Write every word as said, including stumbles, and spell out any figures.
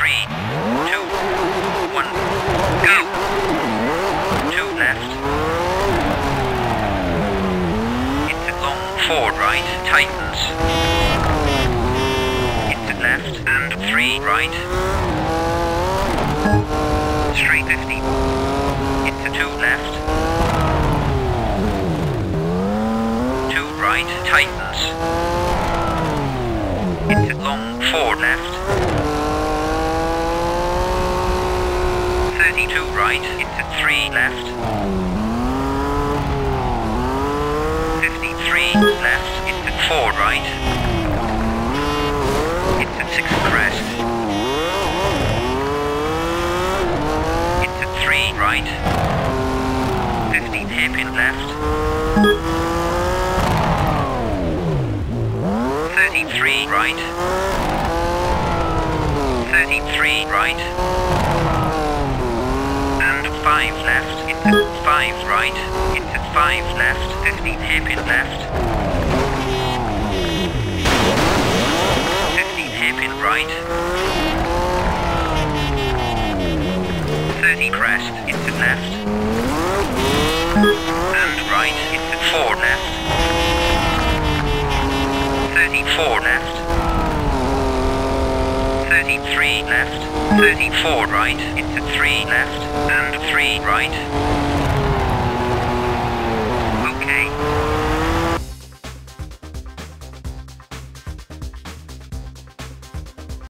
three, two, one, go. Two left. Into long, four right, tightens. Into left and three right. Straight fifty. Into two left. Two right, tightens. Into long, four left. thirty-two right, into three left. fifty-three left, into four right. Into six crest. Into three right. fifteen hairpin left. thirty-three right. thirty-three right. And five left, into five right, into five left, fifteen hairpin left. fifteen hairpin right. thirty crest, into left. And right, into four left. thirty-four left. thirty-three left. thirty-four right, into three left, and three right.